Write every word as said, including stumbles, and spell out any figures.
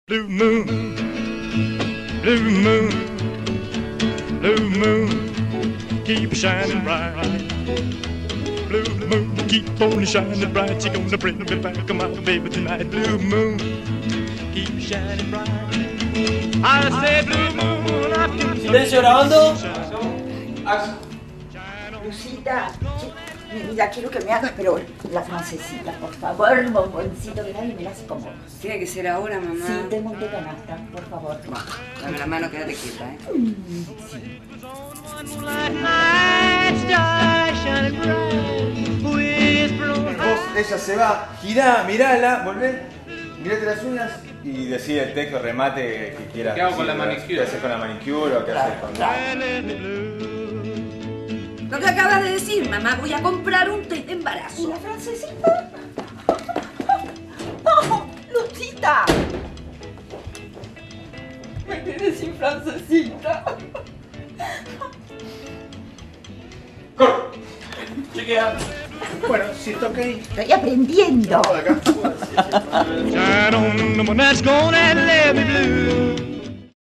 Blue moon, blue moon, blue moon, keep shining bright. Blue moon, keep on shining bright. She's gonna bring me back, my baby tonight. Blue moon, keep shining bright. I say blue moon, I can. Silencio grabando. Lucita, mi vida, quiero que me hagas, pero la francesita, por favor, bomboncito, que nadie me la hace como. Tiene que ser ahora, mamá. Sí, tengo un té canasta, por favor. Dame la mano, quédate quieta, ¿eh? Mm, sí. Vos, ella se va, girá, mirala, volvé, mirate las uñas y decide el texto, remate que quieras. ¿Qué hago con la decir, manicure? ¿Qué haces con la manicure o qué haces con la... Lo que acabas de decir, mamá, voy a comprar un té de ¿Y embarazo. la francesita? ¡No! ¡Lucita! Me quedé sin francesita. ¡Corre! Chequea. Bueno, si está ok. Estoy aprendiendo. Vamos de acá. Shine on, the moon that's gonna